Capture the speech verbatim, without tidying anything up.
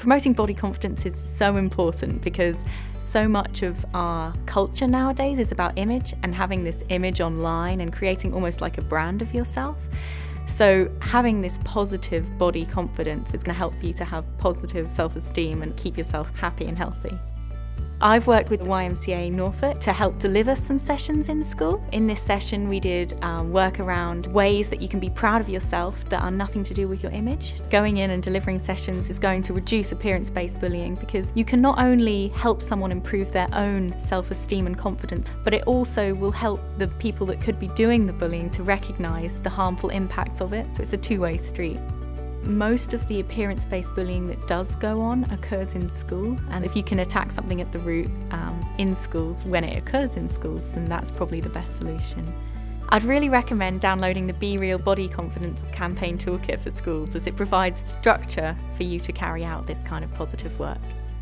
Promoting body confidence is so important because so much of our culture nowadays is about image and having this image online and creating almost like a brand of yourself. So having this positive body confidence is going to help you to have positive self-esteem and keep yourself happy and healthy. I've worked with the Y M C A Norfolk to help deliver some sessions in school. In this session we did um, work around ways that you can be proud of yourself that are nothing to do with your image. Going in and delivering sessions is going to reduce appearance-based bullying because you can not only help someone improve their own self-esteem and confidence, but it also will help the people that could be doing the bullying to recognise the harmful impacts of it, so it's a two-way street. Most of the appearance-based bullying that does go on occurs in school, and if you can attack something at the root um, in schools when it occurs in schools, then that's probably the best solution. I'd really recommend downloading the Be Real Body Confidence Campaign Toolkit for schools, as it provides structure for you to carry out this kind of positive work.